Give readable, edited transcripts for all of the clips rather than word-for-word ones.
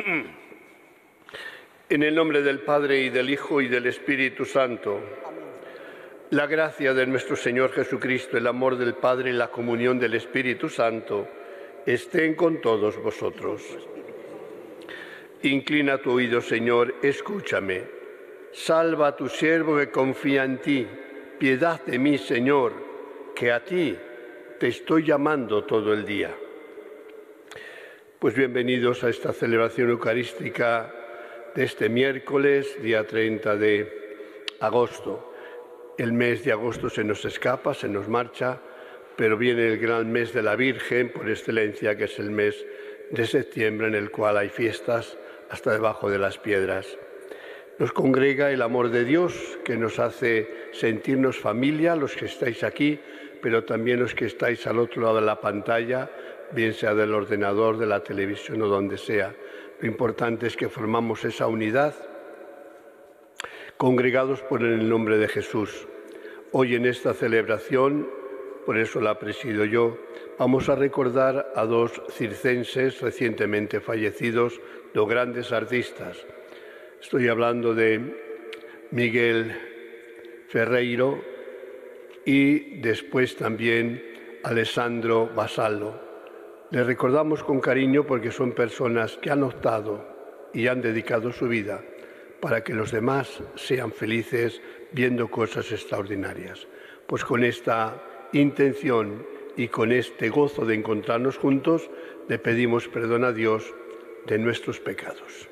En el nombre del Padre, y del Hijo, y del Espíritu Santo. La gracia de nuestro Señor Jesucristo, el amor del Padre y la comunión del Espíritu Santo estén con todos vosotros. Inclina tu oído, Señor, escúchame. Salva a tu siervo que confía en ti. Piedad de mí, Señor, que a ti te estoy llamando todo el día. Pues bienvenidos a esta celebración eucarística de este miércoles, día 30 de agosto. El mes de agosto se nos escapa, se nos marcha, pero viene el gran mes de la Virgen por excelencia, que es el mes de septiembre, en el cual hay fiestas hasta debajo de las piedras. Nos congrega el amor de Dios, que nos hace sentirnos familia, los que estáis aquí, pero también los que estáis al otro lado de la pantalla, bien sea del ordenador, de la televisión o donde sea. Lo importante es que formamos esa unidad, congregados por el nombre de Jesús. Hoy en esta celebración, por eso la presido yo, vamos a recordar a dos circenses recientemente fallecidos, dos grandes artistas. Estoy hablando de Miguel Ferreiro y después también Alessandro Vassallo. Les recordamos con cariño porque son personas que han optado y han dedicado su vida para que los demás sean felices viendo cosas extraordinarias. Pues con esta intención y con este gozo de encontrarnos juntos, le pedimos perdón a Dios de nuestros pecados.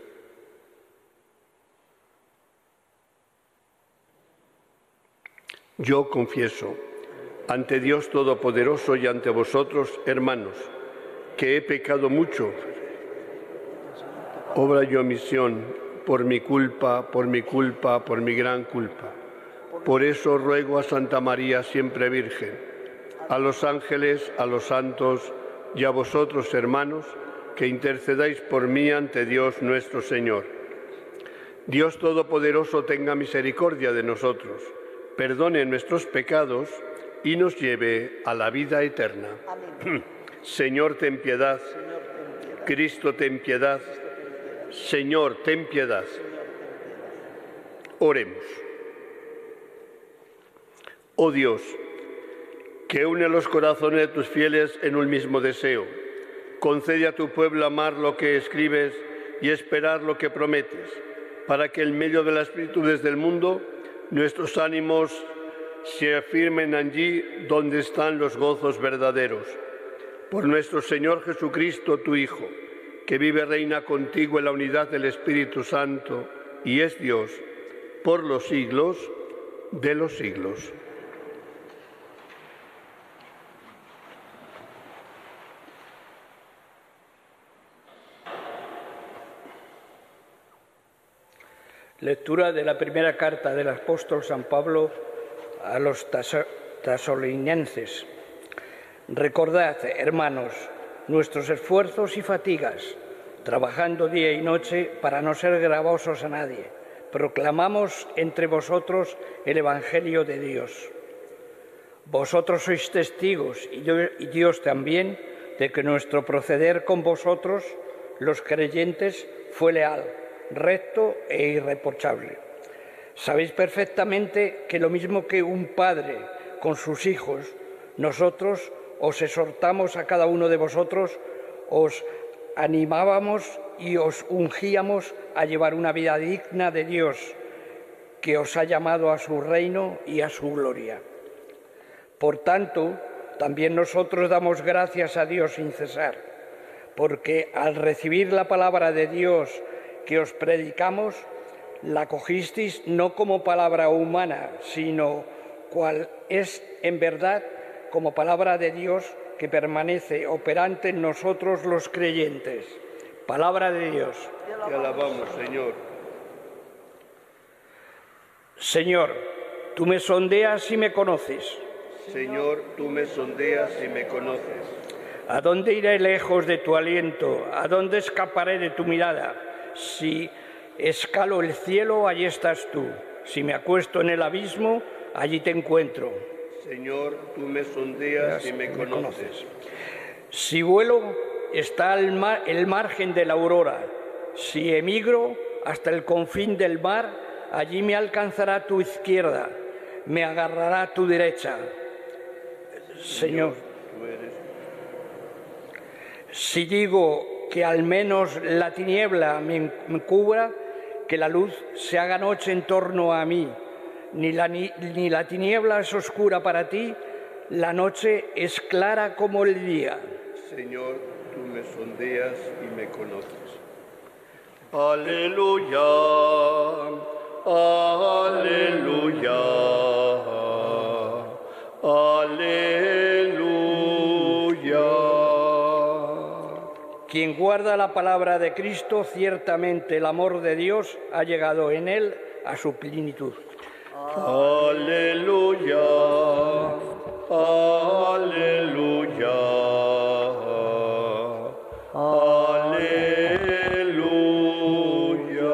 Yo confieso ante Dios Todopoderoso y ante vosotros, hermanos, que he pecado mucho, obra y omisión, por mi culpa, por mi gran culpa. Por eso ruego a Santa María, siempre Virgen, a los ángeles, a los santos y a vosotros, hermanos, que intercedáis por mí ante Dios nuestro Señor. Dios Todopoderoso tenga misericordia de nosotros, perdone nuestros pecados y nos lleve a la vida eterna. Amén. Señor, ten piedad. Cristo, ten piedad. Señor, ten piedad. Oremos. Oh Dios, que une los corazones de tus fieles en un mismo deseo, concede a tu pueblo amar lo que escribes y esperar lo que prometes, para que en medio de las virtudes del mundo nuestros ánimos se afirmen allí donde están los gozos verdaderos. Por nuestro Señor Jesucristo, tu Hijo, que vive y reina contigo en la unidad del Espíritu Santo y es Dios por los siglos de los siglos. Lectura de la primera carta del apóstol San Pablo a los tesalonicenses. Recordad, hermanos, nuestros esfuerzos y fatigas, trabajando día y noche para no ser gravosos a nadie. Proclamamos entre vosotros el Evangelio de Dios. Vosotros sois testigos, y Dios también, de que nuestro proceder con vosotros, los creyentes, fue leal, recto e irreprochable. Sabéis perfectamente que lo mismo que un padre con sus hijos, nosotros os exhortamos a cada uno de vosotros, os animábamos y os ungíamos a llevar una vida digna de Dios, que os ha llamado a su reino y a su gloria. Por tanto, también nosotros damos gracias a Dios sin cesar, porque al recibir la palabra de Dios que os predicamos, la acogisteis no como palabra humana, sino cual es en verdad como palabra de Dios que permanece operante en nosotros los creyentes. Palabra de Dios. Te alabamos, Señor. Señor, tú me sondeas y me conoces. Señor, tú me sondeas y me conoces. ¿A dónde iré lejos de tu aliento? ¿A dónde escaparé de tu mirada? Si escalo el cielo, allí estás tú. Si me acuesto en el abismo, allí te encuentro. Señor, tú me sondeas y me conoces. Si vuelo, está el margen de la aurora. Si emigro hasta el confín del mar, allí me alcanzará tu izquierda, me agarrará tu derecha. Señor, si digo que al menos la tiniebla me cubra, que la luz se haga noche en torno a mí, ni la tiniebla es oscura para ti, la noche es clara como el día. Señor, tú me sondeas y me conoces. Aleluya, aleluya, aleluya. Quien guarda la palabra de Cristo, ciertamente el amor de Dios ha llegado en él a su plenitud. Aleluya, aleluya, aleluya.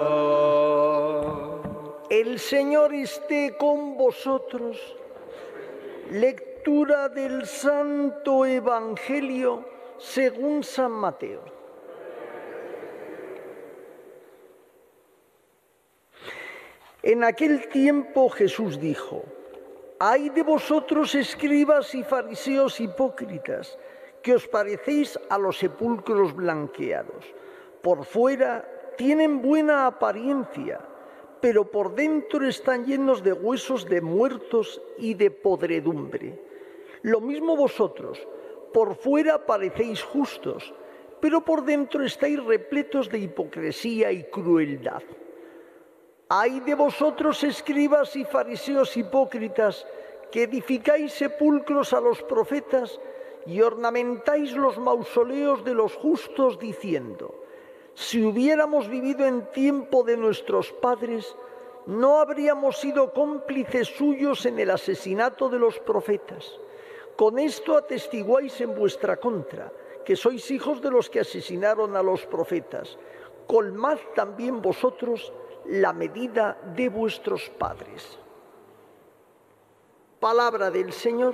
El Señor esté con vosotros. Lectura del Santo Evangelio según San Mateo. En aquel tiempo Jesús dijo: «Ay de vosotros, escribas y fariseos hipócritas, que os parecéis a los sepulcros blanqueados. Por fuera tienen buena apariencia, pero por dentro están llenos de huesos de muertos y de podredumbre. Lo mismo vosotros, por fuera parecéis justos, pero por dentro estáis repletos de hipocresía y crueldad. Ay de vosotros, escribas y fariseos hipócritas, que edificáis sepulcros a los profetas y ornamentáis los mausoleos de los justos, diciendo: si hubiéramos vivido en tiempo de nuestros padres, no habríamos sido cómplices suyos en el asesinato de los profetas. Con esto atestiguáis en vuestra contra, que sois hijos de los que asesinaron a los profetas. Colmad también vosotros la medida de vuestros padres». Palabra del Señor.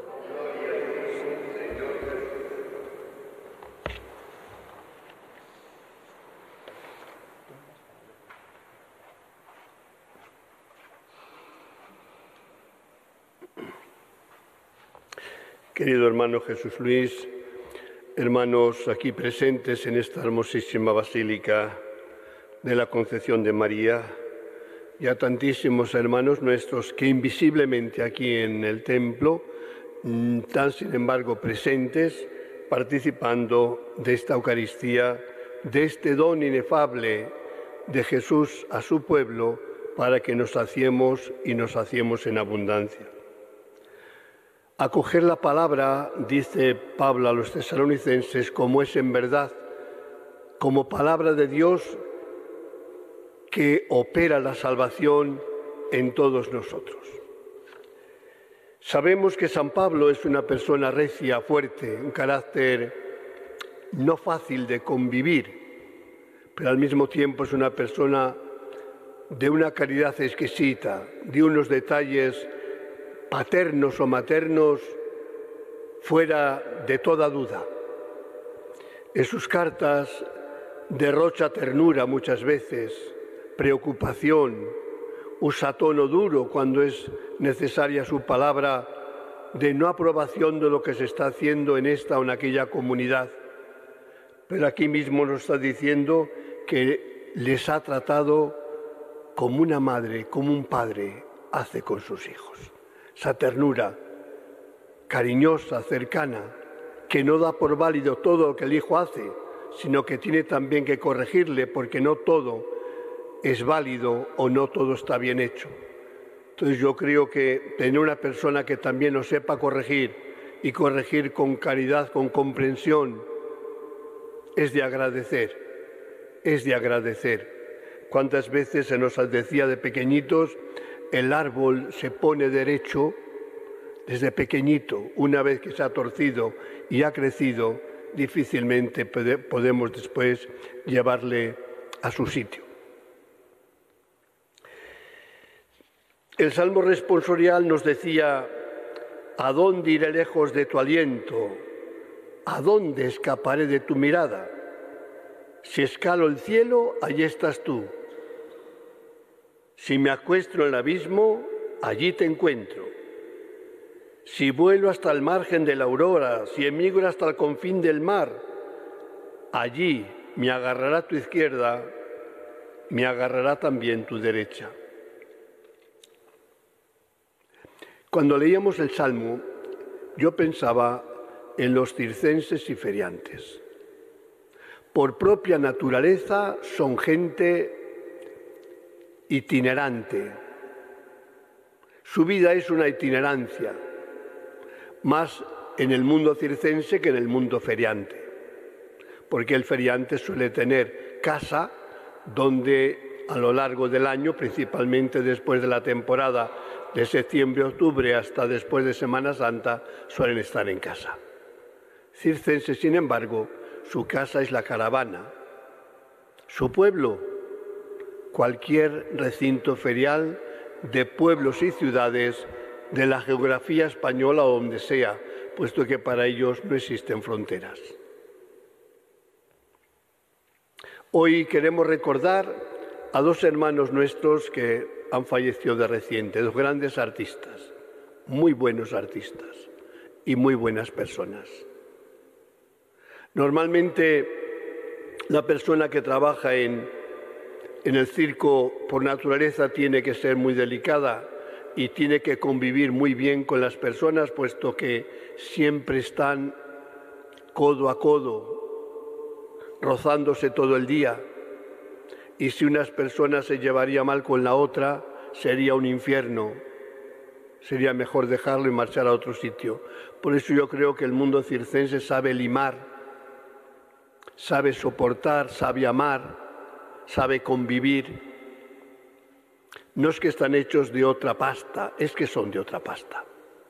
Querido hermano Jesús Luis, hermanos aquí presentes en esta hermosísima Basílica de la Concepción de María, y a tantísimos hermanos nuestros que invisiblemente aquí en el templo están sin embargo presentes, participando de esta Eucaristía, de este don inefable de Jesús a su pueblo, para que nos saciemos y nos saciemos en abundancia. Acoger la palabra, dice Pablo a los tesalonicenses, como es en verdad, como palabra de Dios que opera la salvación en todos nosotros. Sabemos que San Pablo es una persona recia, fuerte, un carácter no fácil de convivir, pero al mismo tiempo es una persona de una caridad exquisita, de unos detalles paternos o maternos fuera de toda duda. En sus cartas derrocha ternura muchas veces, preocupación, usa tono duro cuando es necesaria su palabra de no aprobación de lo que se está haciendo en esta o en aquella comunidad. Pero aquí mismo nos está diciendo que les ha tratado como una madre, como un padre hace con sus hijos. Esa ternura cariñosa, cercana, que no da por válido todo lo que el hijo hace, sino que tiene también que corregirle, porque no todo es válido o no todo está bien hecho. Entonces yo creo que tener una persona que también nos sepa corregir y corregir con caridad, con comprensión, es de agradecer, es de agradecer. ¿Cuántas veces se nos decía de pequeñitos, el árbol se pone derecho desde pequeñito? Una vez que se ha torcido y ha crecido, difícilmente podemos después llevarle a su sitio. El Salmo responsorial nos decía: ¿a dónde iré lejos de tu aliento? ¿A dónde escaparé de tu mirada? Si escalo el cielo, allí estás tú. Si me acuesto en el abismo, allí te encuentro. Si vuelo hasta el margen de la aurora, si emigro hasta el confín del mar, allí me agarrará tu izquierda, me agarrará también tu derecha. Cuando leíamos el Salmo, yo pensaba en los circenses y feriantes. Por propia naturaleza son gente itinerante. Su vida es una itinerancia, más en el mundo circense que en el mundo feriante, porque el feriante suele tener casa donde a lo largo del año, principalmente después de la temporada de septiembre-octubre hasta después de Semana Santa, suelen estar en casa. Circense, sin embargo, su casa es la caravana, su pueblo, cualquier recinto ferial de pueblos y ciudades de la geografía española o donde sea, puesto que para ellos no existen fronteras. Hoy queremos recordar a dos hermanos nuestros que han fallecido de reciente, dos grandes artistas, muy buenos artistas y muy buenas personas. Normalmente la persona que trabaja en el circo por naturaleza tiene que ser muy delicada y tiene que convivir muy bien con las personas, puesto que siempre están codo a codo, rozándose todo el día. Y si unas personas se llevaría mal con la otra, sería un infierno. Sería mejor dejarlo y marchar a otro sitio. Por eso yo creo que el mundo circense sabe limar, sabe soportar, sabe amar, sabe convivir. No es que están hechos de otra pasta, es que son de otra pasta.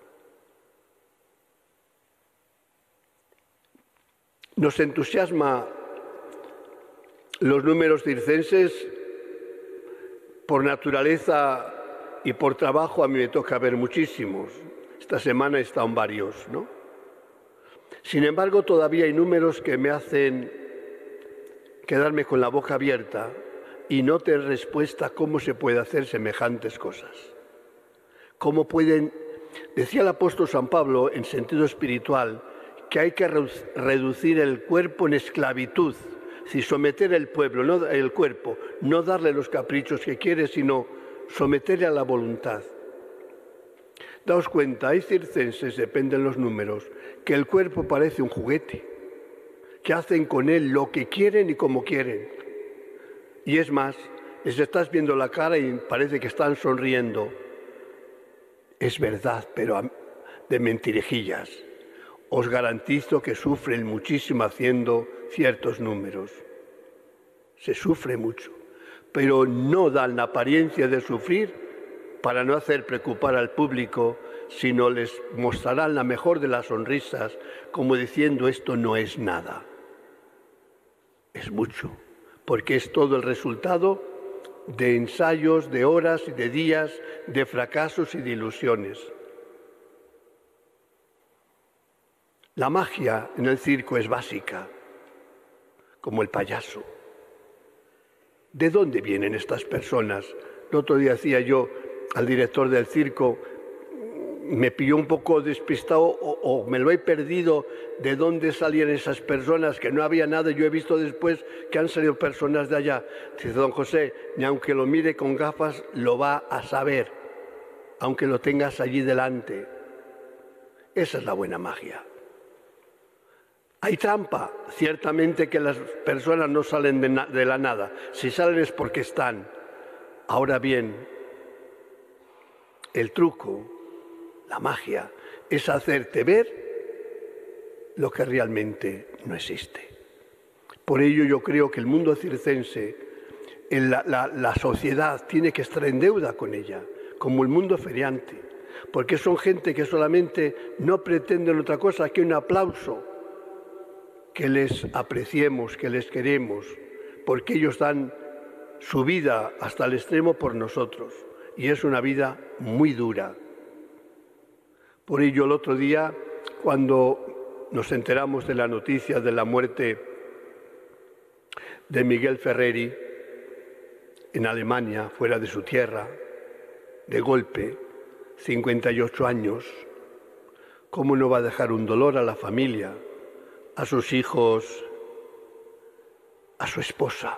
Nos entusiasma los números circenses por naturaleza y por trabajo. A mí me toca ver muchísimos. Esta semana he estado en varios, ¿no? Sin embargo, todavía hay números que me hacen quedarme con la boca abierta y no tener respuesta a cómo se puede hacer semejantes cosas. ¿Cómo pueden? Decía el apóstol San Pablo, en sentido espiritual, que hay que reducir el cuerpo en esclavitud, si someter el cuerpo, no darle los caprichos que quiere, sino someterle a la voluntad. Daos cuenta, hay circenses, dependen los números, que el cuerpo parece un juguete, que hacen con él lo que quieren y como quieren. Y es más, les estás viendo la cara y parece que están sonriendo. Es verdad, pero de mentirijillas. Os garantizo que sufren muchísimo haciendo ciertos números. Se sufre mucho, pero no dan la apariencia de sufrir para no hacer preocupar al público, sino les mostrarán la mejor de las sonrisas, como diciendo esto no es nada. Es mucho, porque es todo el resultado de ensayos, de horas y de días, de fracasos y de ilusiones. La magia en el circo es básica, como el payaso. ¿De dónde vienen estas personas? El otro día decía yo al director del circo, me pilló un poco despistado o me lo he perdido, de dónde salían esas personas, que no había nada. Yo he visto después que han salido personas de allá. Dice don José, ni aunque lo mire con gafas lo va a saber, aunque lo tengas allí delante. Esa es la buena magia. Hay trampa, ciertamente que las personas no salen de la nada. Si salen es porque están. Ahora bien, el truco, la magia, es hacerte ver lo que realmente no existe. Por ello yo creo que el mundo circense, la sociedad tiene que estar en deuda con ella, como el mundo feriante, porque son gente que solamente no pretenden otra cosa que un aplauso, que les apreciemos, que les queremos, porque ellos dan su vida hasta el extremo por nosotros, y es una vida muy dura. Por ello, el otro día, cuando nos enteramos de la noticia de la muerte de Miguel Ferreri en Alemania, fuera de su tierra, de golpe, 58 años. ¿Cómo no va a dejar un dolor a la familia, a sus hijos, a su esposa?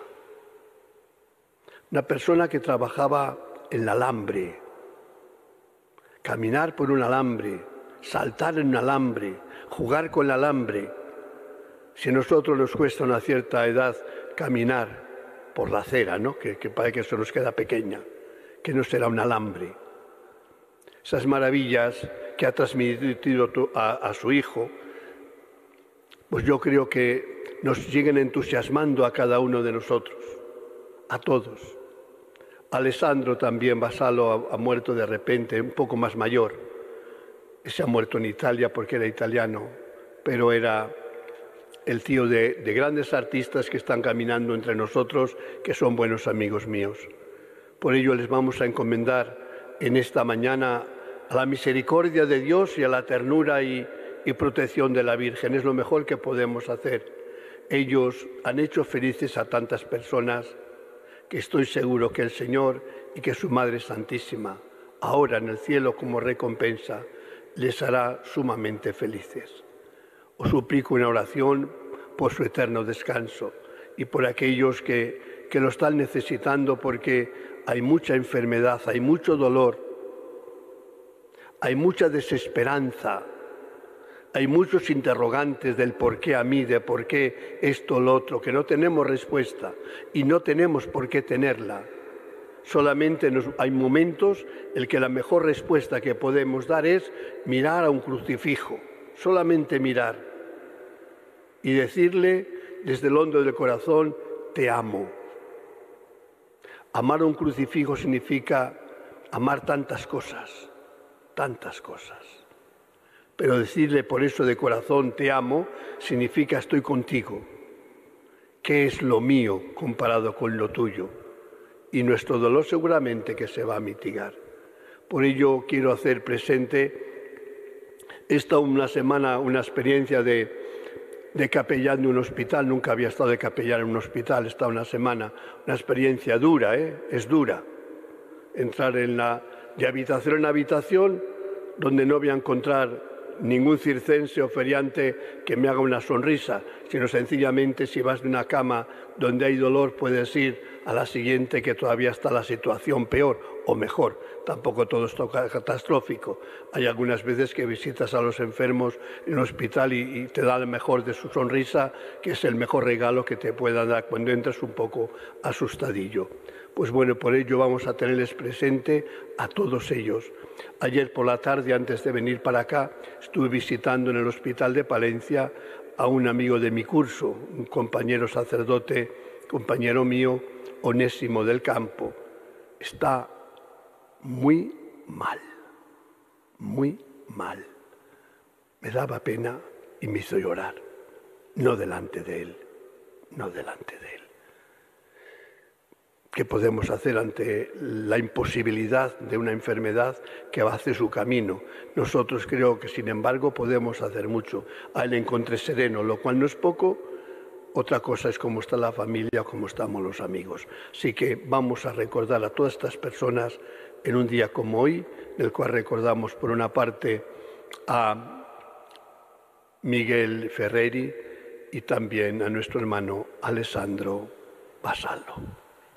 Una persona que trabajaba en el alambre, caminar por un alambre, saltar en un alambre, jugar con el alambre. Si a nosotros nos cuesta una cierta edad caminar por la acera, ¿no? que parece que se nos queda pequeña, que no será un alambre. Esas maravillas que ha transmitido a su hijo, pues yo creo que nos siguen entusiasmando a cada uno de nosotros, a todos. Alessandro también, Vassallo, ha muerto de repente, un poco más mayor. Se ha muerto en Italia porque era italiano, pero era el tío de grandes artistas que están caminando entre nosotros, que son buenos amigos míos. Por ello les vamos a encomendar en esta mañana a la misericordia de Dios y a la ternura y protección de la Virgen. Es lo mejor que podemos hacer. Ellos han hecho felices a tantas personas que estoy seguro que el Señor y que su Madre Santísima, ahora en el cielo como recompensa, les hará sumamente felices. Os suplico una oración por su eterno descanso y por aquellos que lo están necesitando, porque hay mucha enfermedad, hay mucho dolor, hay mucha desesperanza, hay muchos interrogantes del por qué a mí, de por qué esto o lo otro, que no tenemos respuesta y no tenemos por qué tenerla. Solamente hay momentos en que la mejor respuesta que podemos dar es mirar a un crucifijo, solamente mirar y decirle desde el hondo del corazón, te amo. Amar a un crucifijo significa amar tantas cosas, pero decirle por eso de corazón te amo significa estoy contigo. ¿Qué es lo mío comparado con lo tuyo? Y nuestro dolor seguramente que se va a mitigar. Por ello quiero hacer presente esta una semana, una experiencia de capellán de un hospital. Nunca había estado de capellán en un hospital, esta una semana. Una experiencia dura, es dura. Entrar de habitación en habitación donde no voy a encontrar ningún circense o feriante que me haga una sonrisa, sino sencillamente si vas de una cama donde hay dolor puedes ir a la siguiente que todavía está la situación peor o mejor. Tampoco todo es catastrófico. Hay algunas veces que visitas a los enfermos en un hospital y te da el mejor de su sonrisa, que es el mejor regalo que te pueda dar cuando entras un poco asustadillo. Pues bueno, por ello vamos a tenerles presente a todos ellos. Ayer por la tarde, antes de venir para acá, estuve visitando en el hospital de Palencia a un amigo de mi curso, un compañero sacerdote, compañero mío, Onésimo del Campo. Está muy mal, muy mal. Me daba pena y me hizo llorar. No delante de él, no delante de él. ¿Qué podemos hacer ante la imposibilidad de una enfermedad que hace su camino? Nosotros creo que, sin embargo, podemos hacer mucho. A él le encontré sereno, lo cual no es poco. Otra cosa es cómo está la familia, cómo estamos los amigos. Así que vamos a recordar a todas estas personas en un día como hoy, en el cual recordamos por una parte a Miguel Ferreri y también a nuestro hermano Alessandro Vassallo.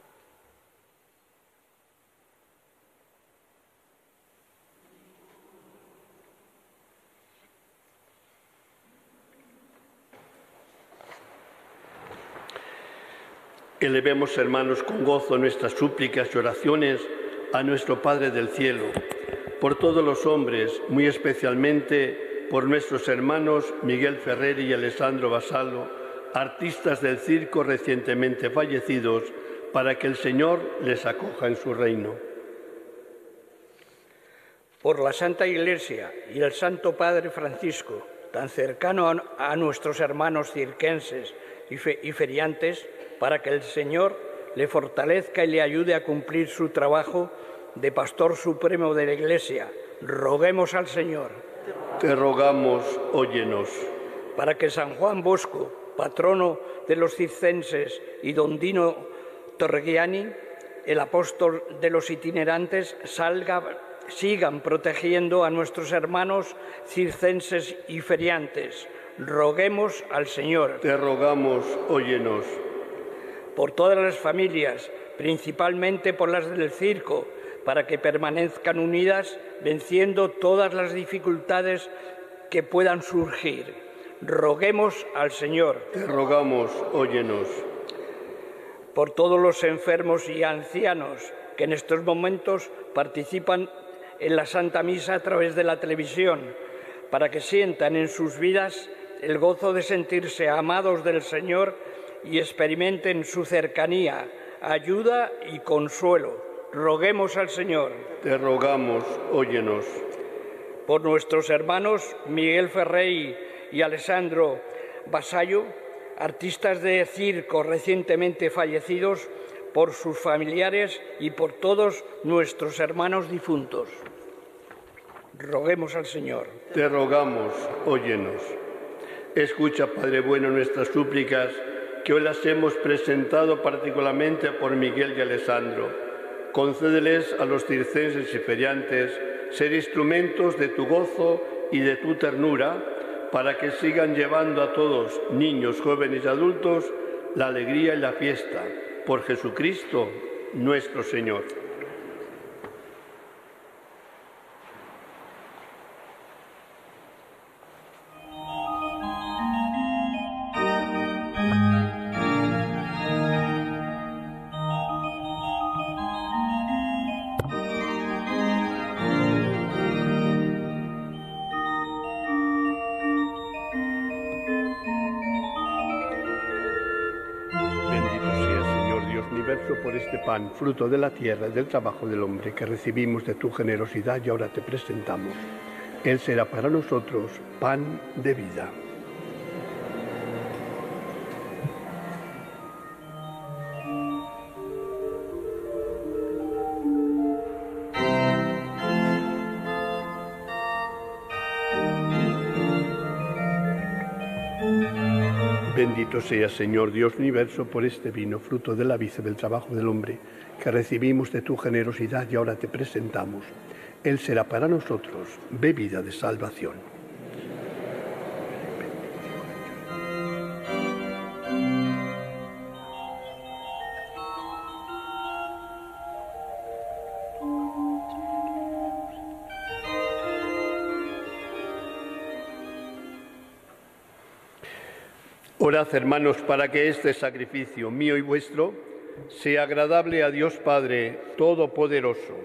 Elevemos, hermanos, con gozo nuestras súplicas y oraciones a nuestro Padre del Cielo, por todos los hombres, muy especialmente por nuestros hermanos Miguel Ferreri y Alessandro Vassallo, artistas del circo recientemente fallecidos, para que el Señor les acoja en su reino. Por la Santa Iglesia y el Santo Padre Francisco, tan cercano a nuestros hermanos circenses y feriantes, para que el Señor le fortalezca y le ayude a cumplir su trabajo de Pastor Supremo de la Iglesia. Roguemos al Señor. Te rogamos, óyenos. Para que San Juan Bosco, patrono de los circenses, y don Dino Torghiani, el apóstol de los itinerantes, sigan protegiendo a nuestros hermanos circenses y feriantes. Roguemos al Señor. Te rogamos, óyenos. Por todas las familias, principalmente por las del circo, para que permanezcan unidas, venciendo todas las dificultades que puedan surgir. Roguemos al Señor. Te rogamos, óyenos. Por todos los enfermos y ancianos que en estos momentos participan en la Santa Misa a través de la televisión, para que sientan en sus vidas el gozo de sentirse amados del Señor y experimenten su cercanía, ayuda y consuelo. Roguemos al Señor. Te rogamos, óyenos. Por nuestros hermanos Miguel Ferrey y Alessandro Basallo, artistas de circo recientemente fallecidos, por sus familiares y por todos nuestros hermanos difuntos. Roguemos al Señor. Te rogamos, óyenos. Escucha, Padre bueno, nuestras súplicas, que hoy las hemos presentado particularmente por Miguel y Alessandro. Concédeles a los circenses y feriantes ser instrumentos de tu gozo y de tu ternura, para que sigan llevando a todos, niños, jóvenes y adultos, la alegría y la fiesta. Por Jesucristo, nuestro Señor. Por este pan, fruto de la tierra, del trabajo del hombre, que recibimos de tu generosidad y ahora te presentamos. Él será para nosotros pan de vida. Bendito sea, Señor Dios universo, por este vino, fruto de la vid del trabajo del hombre, que recibimos de tu generosidad y ahora te presentamos. Él será para nosotros bebida de salvación. Orad, hermanos, para que este sacrificio mío y vuestro sea agradable a Dios Padre Todopoderoso.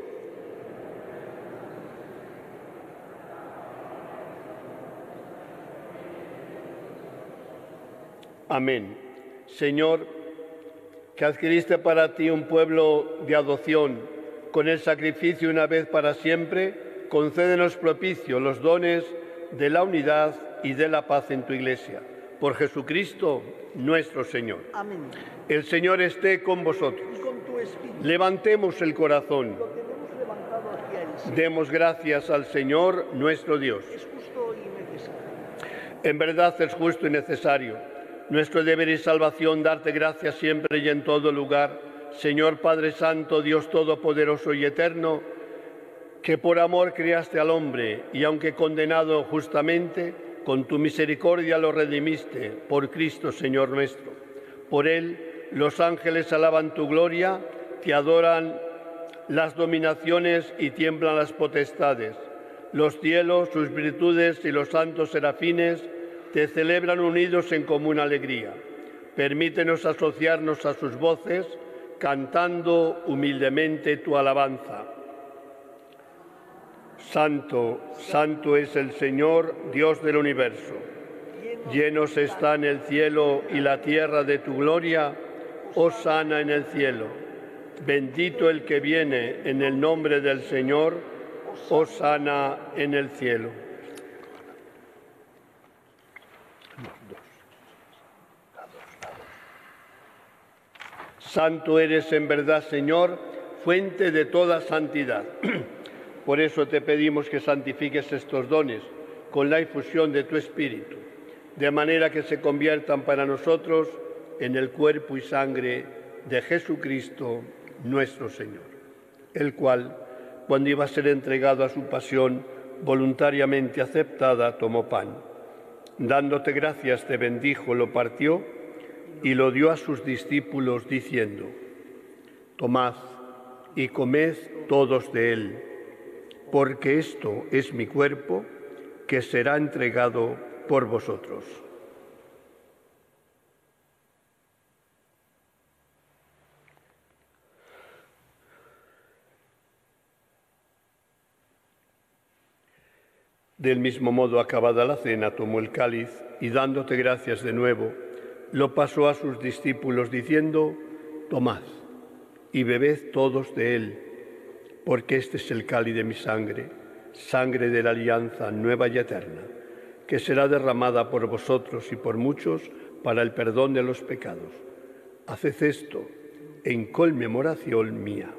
Amén. Señor, que adquiriste para ti un pueblo de adopción con el sacrificio una vez para siempre, concédenos propicio los dones de la unidad y de la paz en tu Iglesia. Por Jesucristo nuestro Señor. Amén. El Señor esté con vosotros. Y con tu espíritu. Levantemos el corazón. Lo tenemos levantado hacia el Señor. Demos gracias al Señor nuestro Dios. Es justo y necesario. En verdad es justo y necesario, nuestro deber y salvación, darte gracias siempre y en todo lugar, Señor Padre Santo, Dios Todopoderoso y Eterno, que por amor creaste al hombre y aunque condenado justamente, con tu misericordia lo redimiste, por Cristo Señor nuestro. Por Él los ángeles alaban tu gloria, te adoran las dominaciones y tiemblan las potestades. Los cielos, sus virtudes y los santos serafines te celebran unidos en común alegría. Permítenos asociarnos a sus voces, cantando humildemente tu alabanza. Santo, santo es el Señor, Dios del universo. Llenos están el cielo y la tierra de tu gloria, hosana en el cielo. Bendito el que viene en el nombre del Señor, hosana en el cielo. Santo eres en verdad, Señor, fuente de toda santidad. Por eso te pedimos que santifiques estos dones con la infusión de tu Espíritu, de manera que se conviertan para nosotros en el cuerpo y sangre de Jesucristo nuestro Señor, el cual, cuando iba a ser entregado a su pasión voluntariamente aceptada, tomó pan. Dándote gracias, te bendijo, lo partió y lo dio a sus discípulos, diciendo: Tomad y comed todos de él, porque esto es mi cuerpo, que será entregado por vosotros. Del mismo modo, acabada la cena, tomó el cáliz y, dándote gracias de nuevo, lo pasó a sus discípulos, diciendo: Tomad y bebed todos de él, porque este es el cáliz de mi sangre, sangre de la alianza nueva y eterna, que será derramada por vosotros y por muchos para el perdón de los pecados. Haced esto en conmemoración mía.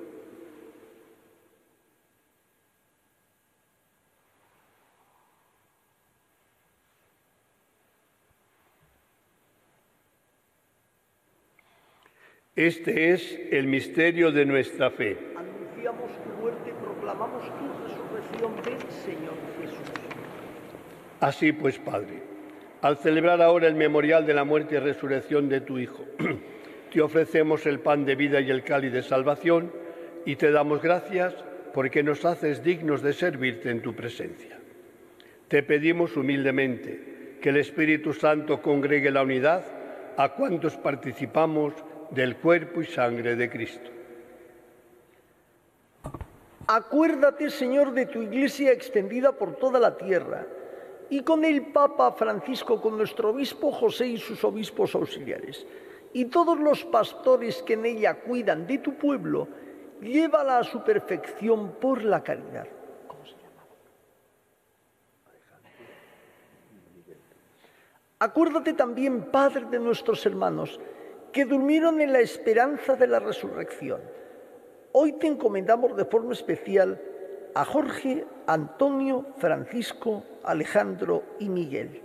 Este es el misterio de nuestra fe. Anunciamos tu muerte y proclamamos tu resurrección. Ven, Señor Jesús. Así pues, Padre, al celebrar ahora el memorial de la muerte y resurrección de tu Hijo, te ofrecemos el pan de vida y el cáliz de salvación y te damos gracias porque nos haces dignos de servirte en tu presencia. Te pedimos humildemente que el Espíritu Santo congregue la unidad a cuantos participamos del cuerpo y sangre de Cristo. Acuérdate, Señor, de tu Iglesia extendida por toda la tierra, y con el Papa Francisco, con nuestro obispo José y sus obispos auxiliares, y todos los pastores que en ella cuidan de tu pueblo, llévala a su perfección por la caridad. ¿Cómo se llama? Acuérdate también, Padre, de nuestros hermanos que durmieron en la esperanza de la resurrección. Hoy te encomendamos de forma especial a Jorge, Antonio, Francisco, Alejandro y Miguel.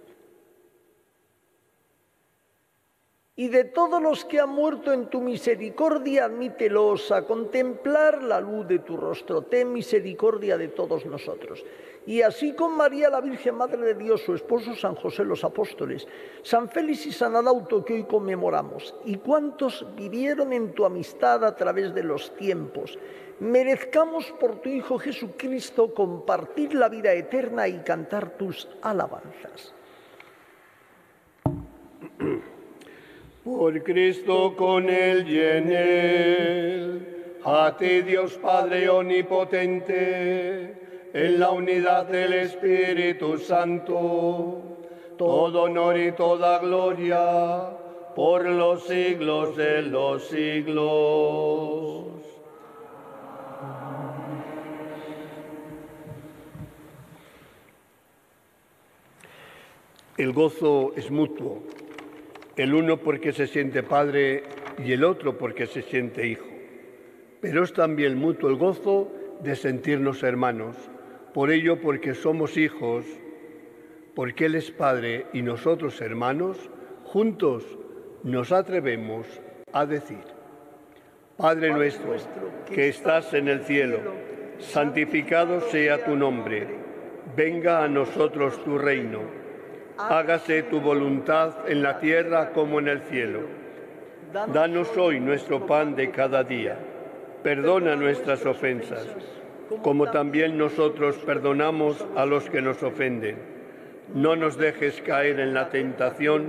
Y de todos los que han muerto en tu misericordia, admítelos a contemplar la luz de tu rostro. Ten misericordia de todos nosotros. Y así con María, la Virgen Madre de Dios, su esposo San José, los apóstoles, San Félix y San Adauto, que hoy conmemoramos, y cuantos vivieron en tu amistad a través de los tiempos, merezcamos por tu Hijo Jesucristo compartir la vida eterna y cantar tus alabanzas. Por Cristo, con Él y en Él, a ti, Dios Padre omnipotente, en la unidad del Espíritu Santo, todo honor y toda gloria por los siglos de los siglos. El gozo es mutuo, el uno porque se siente padre y el otro porque se siente hijo. Pero es también mutuo el gozo de sentirnos hermanos. Por ello, porque somos hijos, porque Él es Padre y nosotros hermanos, juntos nos atrevemos a decir: Padre nuestro, que estás en el cielo, santificado sea tu nombre. Venga a nosotros tu reino. Hágase tu voluntad en la tierra como en el cielo. Danos hoy nuestro pan de cada día. Perdona nuestras ofensas, como también nosotros perdonamos a los que nos ofenden. No nos dejes caer en la tentación.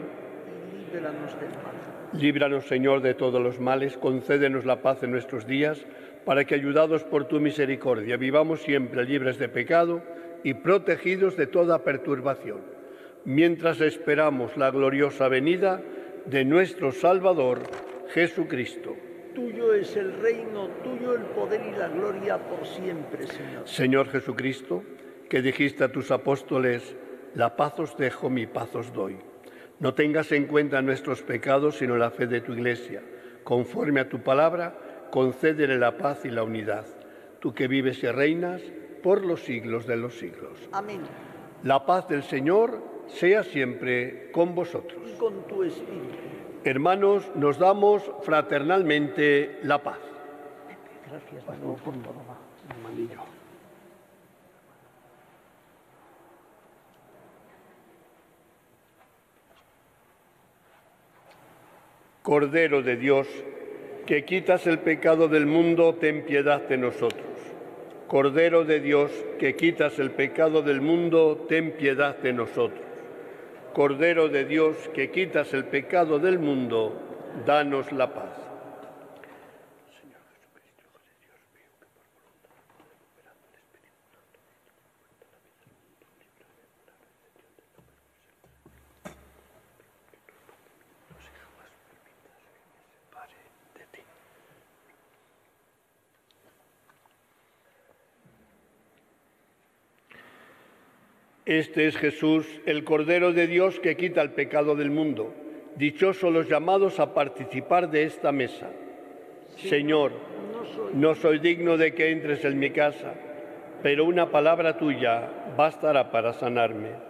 Líbranos, Señor, de todos los males. Concédenos la paz en nuestros días, para que, ayudados por tu misericordia, vivamos siempre libres de pecado y protegidos de toda perturbación, mientras esperamos la gloriosa venida de nuestro Salvador, Jesucristo. Tuyo es el reino, tuyo el poder y la gloria por siempre, Señor. Señor Jesucristo, que dijiste a tus apóstoles: la paz os dejo, mi paz os doy. No tengas en cuenta nuestros pecados, sino la fe de tu Iglesia. Conforme a tu palabra, concédele la paz y la unidad. Tú que vives y reinas por los siglos de los siglos. Amén. La paz del Señor sea siempre con vosotros. y con tu espíritu. Hermanos, nos damos fraternalmente la paz. Gracias, Manolo, por todo. Hermanillo. Cordero de Dios, que quitas el pecado del mundo, ten piedad de nosotros. Cordero de Dios, que quitas el pecado del mundo, ten piedad de nosotros. Cordero de Dios, que quitas el pecado del mundo, danos la paz. Señor Jesucristo, Hijo de Dios, mío, que por voluntad recuperando el Espíritu Santo, vuelta la vida al mundo, libre de la redención del nombre de no se jamás permitas que me separe de ti. Este es Jesús, el Cordero de Dios que quita el pecado del mundo. Dichosos los llamados a participar de esta mesa. Señor, no soy digno de que entres en mi casa, pero una palabra tuya bastará para sanarme.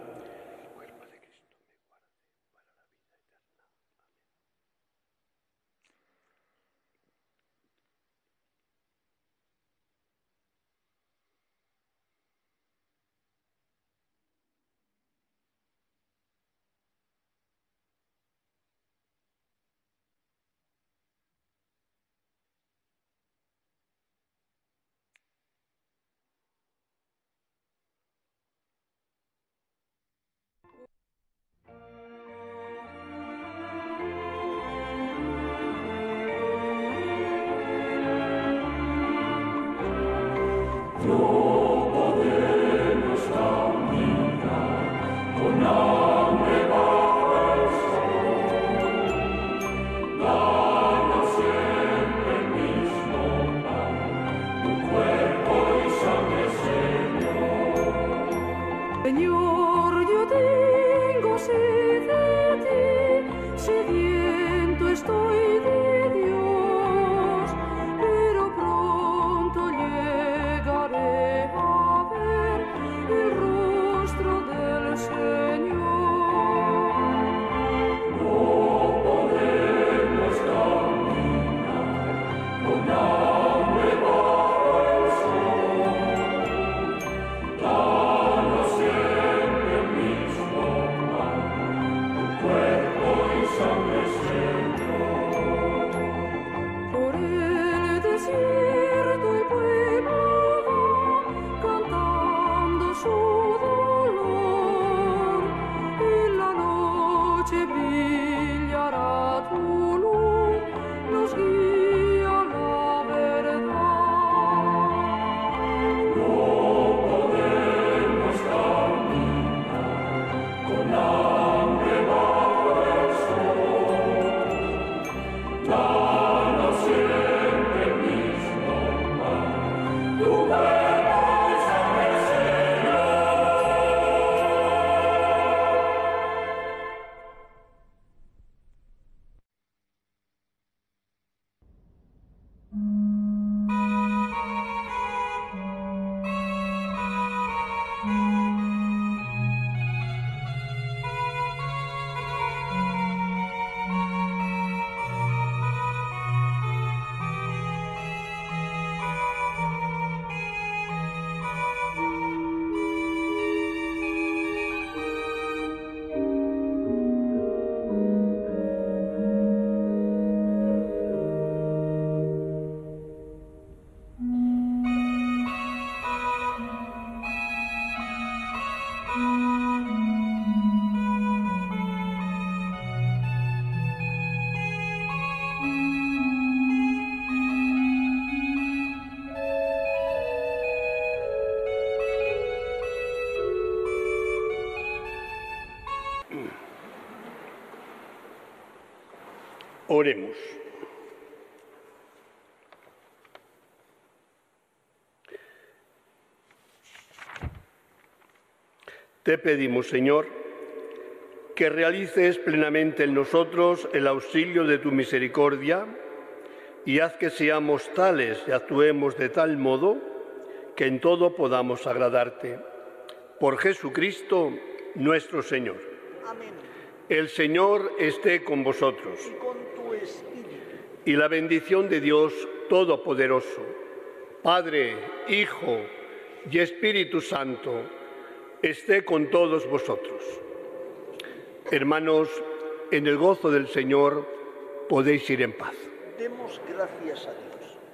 Oremos. Te pedimos, Señor, que realices plenamente en nosotros el auxilio de tu misericordia y haz que seamos tales y actuemos de tal modo que en todo podamos agradarte. Por Jesucristo nuestro Señor. Amén. El Señor esté con vosotros. Y con tu espíritu. Y la bendición de Dios Todopoderoso, Padre, Hijo y Espíritu Santo, esté con todos vosotros. Hermanos, en el gozo del Señor podéis ir en paz. Demos gracias a Dios.